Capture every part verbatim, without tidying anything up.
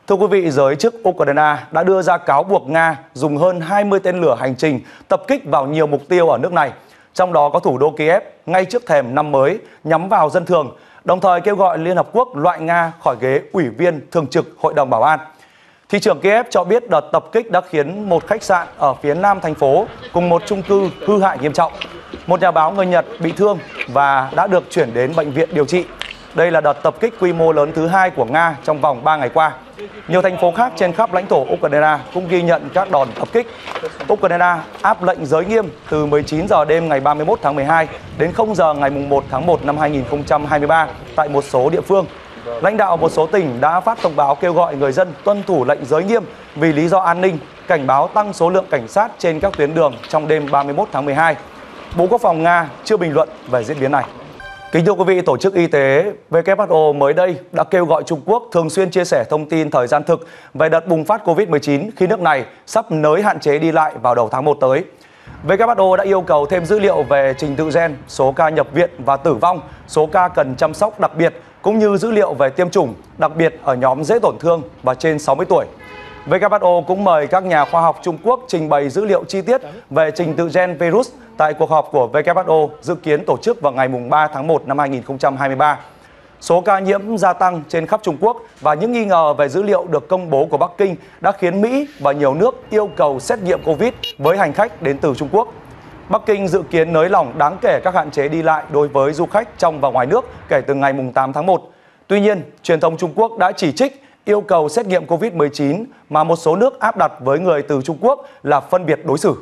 Thưa quý vị, giới chức Ukraine đã đưa ra cáo buộc Nga dùng hơn hai mươi tên lửa hành trình tập kích vào nhiều mục tiêu ở nước này, trong đó có thủ đô Kiev ngay trước thềm năm mới nhắm vào dân thường, đồng thời kêu gọi Liên Hợp Quốc loại Nga khỏi ghế ủy viên thường trực Hội đồng Bảo an. Thị trưởng Kiev cho biết đợt tập kích đã khiến một khách sạn ở phía nam thành phố cùng một chung cư hư hại nghiêm trọng. Một nhà báo người Nhật bị thương và đã được chuyển đến bệnh viện điều trị. Đây là đợt tập kích quy mô lớn thứ hai của Nga trong vòng ba ngày qua. Nhiều thành phố khác trên khắp lãnh thổ Ukraine cũng ghi nhận các đòn tập kích. Ukraine áp lệnh giới nghiêm từ mười chín giờ đêm ngày ba mươi mốt tháng mười hai đến không giờ ngày một tháng một năm hai nghìn không trăm hai mươi ba tại một số địa phương. Lãnh đạo một số tỉnh đã phát thông báo kêu gọi người dân tuân thủ lệnh giới nghiêm vì lý do an ninh, cảnh báo tăng số lượng cảnh sát trên các tuyến đường trong đêm ba mươi mốt tháng mười hai. Bộ Quốc phòng Nga chưa bình luận về diễn biến này. Kính thưa quý vị, Tổ chức Y tế W H O mới đây đã kêu gọi Trung Quốc thường xuyên chia sẻ thông tin thời gian thực về đợt bùng phát Covid mười chín khi nước này sắp nới hạn chế đi lại vào đầu tháng một tới. W H O đã yêu cầu thêm dữ liệu về trình tự gen, số ca nhập viện và tử vong, số ca cần chăm sóc đặc biệt, cũng như dữ liệu về tiêm chủng, đặc biệt ở nhóm dễ tổn thương và trên sáu mươi tuổi. W H O cũng mời các nhà khoa học Trung Quốc trình bày dữ liệu chi tiết về trình tự gen virus tại cuộc họp của W H O dự kiến tổ chức vào ngày ba tháng một năm hai nghìn không trăm hai mươi ba. Số ca nhiễm gia tăng trên khắp Trung Quốc và những nghi ngờ về dữ liệu được công bố của Bắc Kinh đã khiến Mỹ và nhiều nước yêu cầu xét nghiệm Covid với hành khách đến từ Trung Quốc. Bắc Kinh dự kiến nới lỏng đáng kể các hạn chế đi lại đối với du khách trong và ngoài nước kể từ ngày tám tháng một. Tuy nhiên, truyền thông Trung Quốc đã chỉ trích yêu cầu xét nghiệm Covid mười chín mà một số nước áp đặt với người từ Trung Quốc là phân biệt đối xử.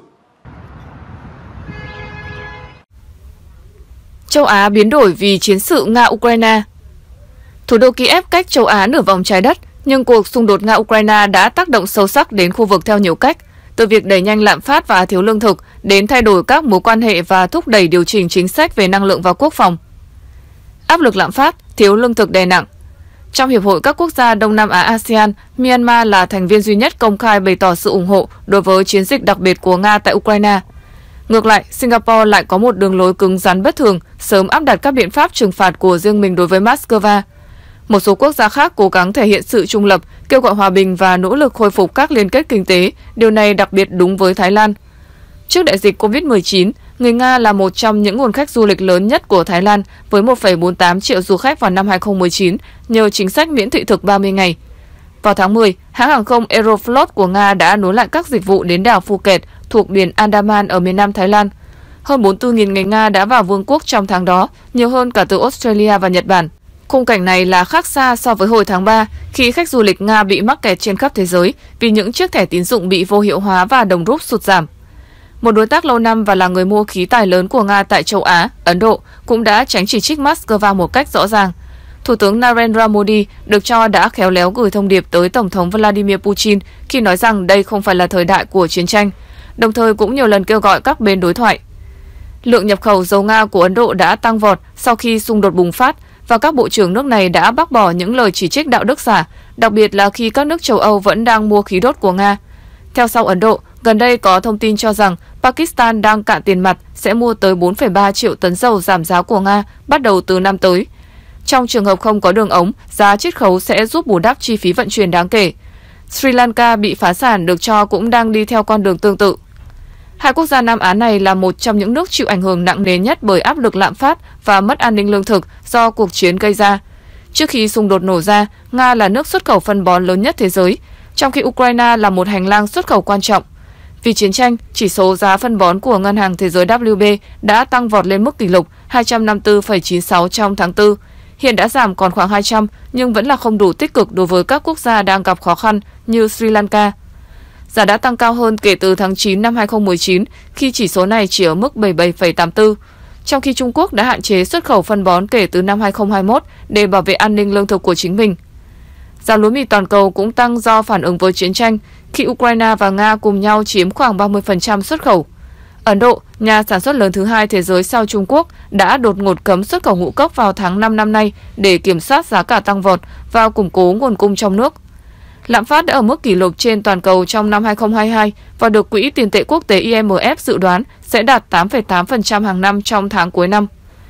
Châu Á biến đổi vì chiến sự Nga-Ukraine. Thủ đô Kiev cách châu Á nửa vòng trái đất, nhưng cuộc xung đột Nga-Ukraine đã tác động sâu sắc đến khu vực theo nhiều cách, từ việc đẩy nhanh lạm phát và thiếu lương thực đến thay đổi các mối quan hệ và thúc đẩy điều chỉnh chính sách về năng lượng và quốc phòng. Áp lực lạm phát, thiếu lương thực đè nặng. Trong Hiệp hội các quốc gia Đông Nam Á a sê an, Myanmar là thành viên duy nhất công khai bày tỏ sự ủng hộ đối với chiến dịch đặc biệt của Nga tại Ukraine. Ngược lại, Singapore lại có một đường lối cứng rắn bất thường, sớm áp đặt các biện pháp trừng phạt của riêng mình đối với Moscow. Một số quốc gia khác cố gắng thể hiện sự trung lập, kêu gọi hòa bình và nỗ lực khôi phục các liên kết kinh tế. Điều này đặc biệt đúng với Thái Lan. Trước đại dịch Covid mười chín, người Nga là một trong những nguồn khách du lịch lớn nhất của Thái Lan với một phẩy bốn mươi tám triệu du khách vào năm hai nghìn không trăm mười chín nhờ chính sách miễn thị thực ba mươi ngày. Vào tháng mười, hãng hàng không Aeroflot của Nga đã nối lại các dịch vụ đến đảo Phuket thuộc biển Andaman ở miền nam Thái Lan. Hơn bốn mươi tư nghìn người Nga đã vào vương quốc trong tháng đó, nhiều hơn cả từ Australia và Nhật Bản. Khung cảnh này là khác xa so với hồi tháng ba, khi khách du lịch Nga bị mắc kẹt trên khắp thế giới vì những chiếc thẻ tín dụng bị vô hiệu hóa và đồng rúp sụt giảm. Một đối tác lâu năm và là người mua khí tài lớn của Nga tại châu Á, Ấn Độ, cũng đã tránh chỉ trích Moscow một cách rõ ràng. Thủ tướng Narendra Modi được cho đã khéo léo gửi thông điệp tới Tổng thống Vladimir Putin khi nói rằng đây không phải là thời đại của chiến tranh, đồng thời cũng nhiều lần kêu gọi các bên đối thoại. Lượng nhập khẩu dầu Nga của Ấn Độ đã tăng vọt sau khi xung đột bùng phát, và các bộ trưởng nước này đã bác bỏ những lời chỉ trích đạo đức giả, đặc biệt là khi các nước châu Âu vẫn đang mua khí đốt của Nga. Theo sau Ấn Độ, gần đây có thông tin cho rằng Pakistan đang cạn tiền mặt sẽ mua tới bốn phẩy ba triệu tấn dầu giảm giá của Nga bắt đầu từ năm tới. Trong trường hợp không có đường ống, giá chiết khấu sẽ giúp bù đắp chi phí vận chuyển đáng kể. Sri Lanka bị phá sản được cho cũng đang đi theo con đường tương tự. Hai quốc gia Nam Á này là một trong những nước chịu ảnh hưởng nặng nề nhất bởi áp lực lạm phát và mất an ninh lương thực do cuộc chiến gây ra. Trước khi xung đột nổ ra, Nga là nước xuất khẩu phân bón lớn nhất thế giới, trong khi Ukraine là một hành lang xuất khẩu quan trọng. Vì chiến tranh, chỉ số giá phân bón của Ngân hàng Thế giới W B đã tăng vọt lên mức kỷ lục hai trăm năm mươi tư phẩy chín mươi sáu trong tháng tư. Hiện đã giảm còn khoảng hai trăm, nhưng vẫn là không đủ tích cực đối với các quốc gia đang gặp khó khăn như Sri Lanka. Giá đã tăng cao hơn kể từ tháng chín năm hai nghìn không trăm mười chín, khi chỉ số này chỉ ở mức bảy mươi bảy phẩy tám mươi tư, trong khi Trung Quốc đã hạn chế xuất khẩu phân bón kể từ năm hai nghìn không trăm hai mươi mốt để bảo vệ an ninh lương thực của chính mình. Giá lúa mì toàn cầu cũng tăng do phản ứng với chiến tranh, khi Ukraine và Nga cùng nhau chiếm khoảng ba mươi phần trăm xuất khẩu. Ấn Độ, nhà sản xuất lớn thứ hai thế giới sau Trung Quốc, đã đột ngột cấm xuất khẩu ngũ cốc vào tháng năm năm nay để kiểm soát giá cả tăng vọt và củng cố nguồn cung trong nước. Lạm phát đã ở mức kỷ lục trên toàn cầu trong năm hai nghìn không trăm hai mươi hai và được Quỹ tiền tệ quốc tế I M F dự đoán sẽ đạt tám phẩy tám phần trăm hàng năm trong tháng cuối năm.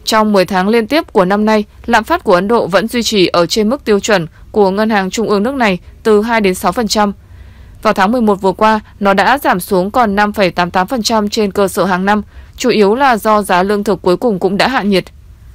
Trong mười tháng liên tiếp của năm nay, lạm phát của Ấn Độ vẫn duy trì ở trên mức tiêu chuẩn của Ngân hàng Trung ương nước này từ hai đến sáu phần trăm. Vào tháng mười một vừa qua, nó đã giảm xuống còn năm phẩy tám mươi tám phần trăm trên cơ sở hàng năm, chủ yếu là do giá lương thực cuối cùng cũng đã hạ nhiệt.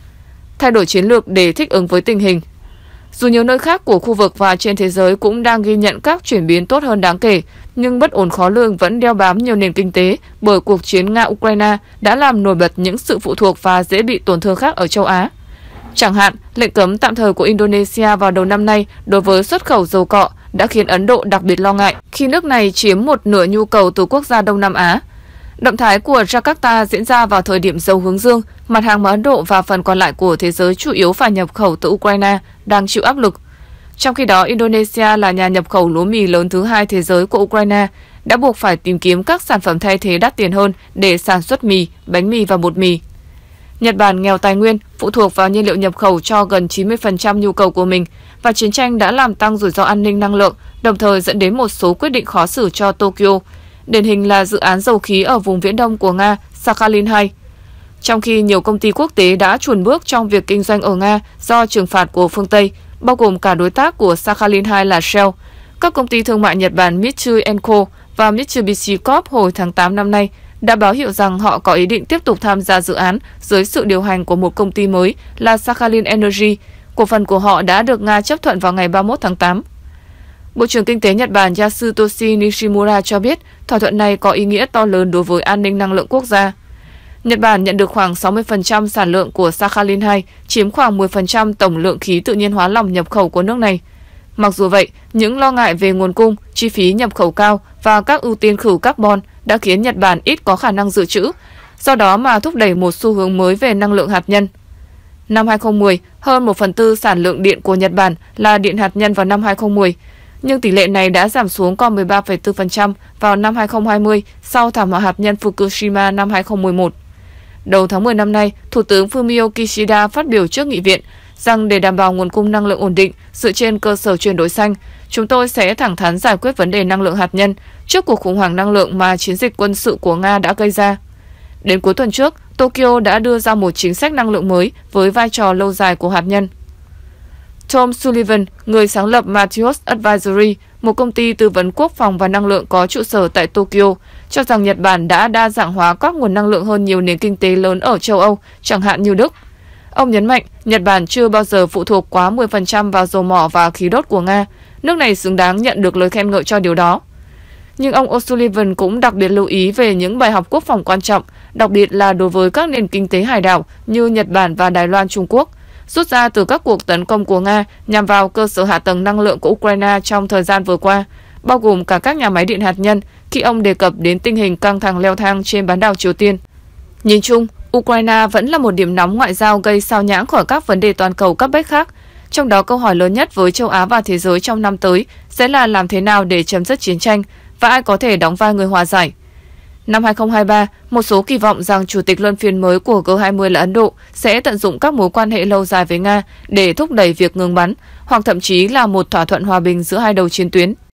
Thay đổi chiến lược để thích ứng với tình hình. Dù nhiều nơi khác của khu vực và trên thế giới cũng đang ghi nhận các chuyển biến tốt hơn đáng kể, nhưng bất ổn khó lường vẫn đeo bám nhiều nền kinh tế bởi cuộc chiến Nga-Ukraine đã làm nổi bật những sự phụ thuộc và dễ bị tổn thương khác ở châu Á. Chẳng hạn, lệnh cấm tạm thời của Indonesia vào đầu năm nay đối với xuất khẩu dầu cọ đã khiến Ấn Độ đặc biệt lo ngại khi nước này chiếm một nửa nhu cầu từ quốc gia Đông Nam Á. Động thái của Jakarta diễn ra vào thời điểm dầu hướng dương, mặt hàng mà Ấn Độ và phần còn lại của thế giới chủ yếu phải nhập khẩu từ Ukraine đang chịu áp lực. Trong khi đó, Indonesia là nhà nhập khẩu lúa mì lớn thứ hai thế giới của Ukraine, đã buộc phải tìm kiếm các sản phẩm thay thế đắt tiền hơn để sản xuất mì, bánh mì và bột mì. Nhật Bản nghèo tài nguyên, phụ thuộc vào nhiên liệu nhập khẩu cho gần chín mươi phần trăm nhu cầu của mình, và chiến tranh đã làm tăng rủi ro an ninh năng lượng, đồng thời dẫn đến một số quyết định khó xử cho Tokyo. Điển hình là dự án dầu khí ở vùng viễn đông của Nga, Sakhalin hai. Trong khi nhiều công ty quốc tế đã chùn bước trong việc kinh doanh ở Nga do trừng phạt của phương Tây, bao gồm cả đối tác của Sakhalin hai là Shell, các công ty thương mại Nhật Bản Mitsui and Co và Mitsubishi Corp hồi tháng tám năm nay đã báo hiệu rằng họ có ý định tiếp tục tham gia dự án dưới sự điều hành của một công ty mới là Sakhalin Energy. Cổ phần của họ đã được Nga chấp thuận vào ngày ba mươi mốt tháng tám. Bộ trưởng Kinh tế Nhật Bản Yasutoshi Nishimura cho biết thỏa thuận này có ý nghĩa to lớn đối với an ninh năng lượng quốc gia. Nhật Bản nhận được khoảng sáu mươi phần trăm sản lượng của Sakhalin hai, chiếm khoảng mười phần trăm tổng lượng khí tự nhiên hóa lỏng nhập khẩu của nước này. Mặc dù vậy, những lo ngại về nguồn cung, chi phí nhập khẩu cao và các ưu tiên khử carbon đã khiến Nhật Bản ít có khả năng dự trữ, do đó mà thúc đẩy một xu hướng mới về năng lượng hạt nhân. Năm hai không một không, hơn một phần tư sản lượng điện của Nhật Bản là điện hạt nhân vào năm hai không một không, nhưng tỷ lệ này đã giảm xuống còn mười ba phẩy bốn phần trăm vào năm hai không hai không sau thảm họa hạt nhân Fukushima năm hai không một một. Đầu tháng mười năm nay, Thủ tướng Fumio Kishida phát biểu trước nghị viện rằng để đảm bảo nguồn cung năng lượng ổn định dựa trên cơ sở chuyển đổi xanh, chúng tôi sẽ thẳng thắn giải quyết vấn đề năng lượng hạt nhân trước cuộc khủng hoảng năng lượng mà chiến dịch quân sự của Nga đã gây ra. Đến cuối tuần trước, Tokyo đã đưa ra một chính sách năng lượng mới với vai trò lâu dài của hạt nhân. Tom Sullivan, người sáng lập Matthews Advisory, một công ty tư vấn quốc phòng và năng lượng có trụ sở tại Tokyo, cho rằng Nhật Bản đã đa dạng hóa các nguồn năng lượng hơn nhiều nền kinh tế lớn ở châu Âu, chẳng hạn như Đức. Ông nhấn mạnh Nhật Bản chưa bao giờ phụ thuộc quá mười phần trăm vào dầu mỏ và khí đốt của Nga, nước này xứng đáng nhận được lời khen ngợi cho điều đó. Nhưng ông O'Sullivan cũng đặc biệt lưu ý về những bài học quốc phòng quan trọng, đặc biệt là đối với các nền kinh tế hải đảo như Nhật Bản và Đài Loan Trung Quốc, rút ra từ các cuộc tấn công của Nga nhằm vào cơ sở hạ tầng năng lượng của Ukraine trong thời gian vừa qua, bao gồm cả các nhà máy điện hạt nhân, khi ông đề cập đến tình hình căng thẳng leo thang trên bán đảo Triều Tiên. Nhìn chung, Ukraine vẫn là một điểm nóng ngoại giao gây sao nhãng khỏi các vấn đề toàn cầu cấp bách khác. Trong đó, câu hỏi lớn nhất với châu Á và thế giới trong năm tới sẽ là làm thế nào để chấm dứt chiến tranh và ai có thể đóng vai người hòa giải. Năm hai không hai ba, một số kỳ vọng rằng chủ tịch luân phiên mới của G hai mươi là Ấn Độ sẽ tận dụng các mối quan hệ lâu dài với Nga để thúc đẩy việc ngừng bắn, hoặc thậm chí là một thỏa thuận hòa bình giữa hai đầu chiến tuyến.